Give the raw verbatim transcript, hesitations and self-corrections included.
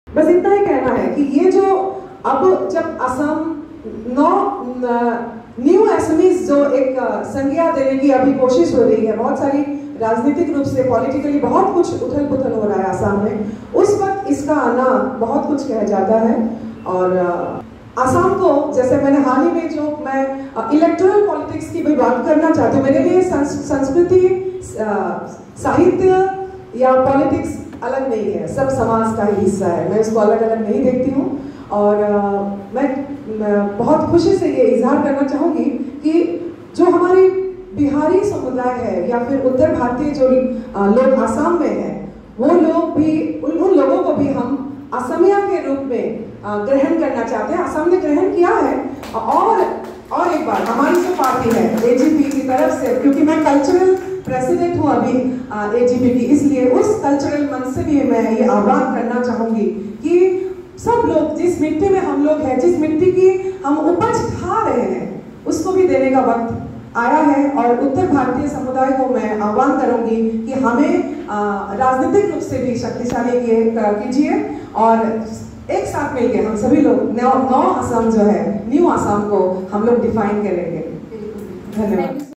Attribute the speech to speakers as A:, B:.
A: बस इतना ही कहना है कि ये जो अब जब असम नौ न्यू एसएमईज जो एक संज्ञा देने की अभी कोशिश हो रही है, बहुत सारी राजनीतिक रूप से पॉलिटिकली बहुत कुछ उथल पुथल हो रहा है आसाम में, उस वक्त इसका आना बहुत कुछ कह जाता है। और आसाम को जैसे मैंने हाल ही में जो मैं इलेक्टोरल पॉलिटिक्स की भी बात करना चाहती हूँ, मेरे लिए संस्कृति साहित्य या पॉलिटिक्स अलग नहीं है, सब समाज का ही हिस्सा है, मैं उसको अलग अलग नहीं देखती हूँ। और आ, मैं, मैं बहुत खुशी से ये इजहार करना चाहूँगी कि जो हमारी बिहारी समुदाय है या फिर उत्तर भारतीय जो लोग आसाम में हैं, वो लोग भी उन, उन लोगों को भी हम असमिया के रूप में ग्रहण करना चाहते हैं। असम ने ग्रहण किया है। और और एक बार हमारी जो पार्टी है एजीपी की तरफ से, क्योंकि मैं कल्चरल प्रेसिडेंट हूँ अभी एजीपी की, इसलिए उस कल्चरल मंच से भी मैं ये आह्वान करना चाहूँगी कि सब लोग जिस मिट्टी में हम लोग हैं, जिस मिट्टी की हम उपज खा रहे हैं, उसको भी देने का वक्त आया है। और उत्तर भारतीय समुदाय को मैं आह्वान करूंगी कि हमें राजनीतिक रूप से भी शक्तिशाली कीजिए और एक साथ मिलकर हम सभी लोग नौ नौ असम जो है, न्यू असम को हम लोग डिफाइन करेंगे। धन्यवाद।